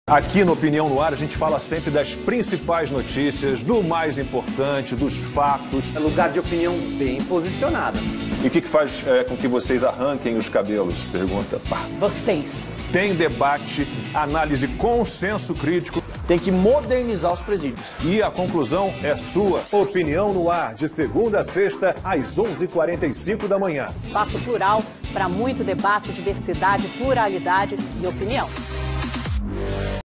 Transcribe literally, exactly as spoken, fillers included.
Aqui no Opinião no Ar a gente fala sempre das principais notícias, do mais importante, dos fatos. É lugar de opinião bem posicionada. E o que, que faz é, com que vocês arranquem os cabelos? Pergunta. Pá. Vocês. Tem debate, análise com senso crítico. Tem que modernizar os presídios. E a conclusão é sua. Opinião no Ar, de segunda a sexta, às onze e quarenta e cinco da manhã. Espaço plural para muito debate, diversidade, pluralidade e opinião.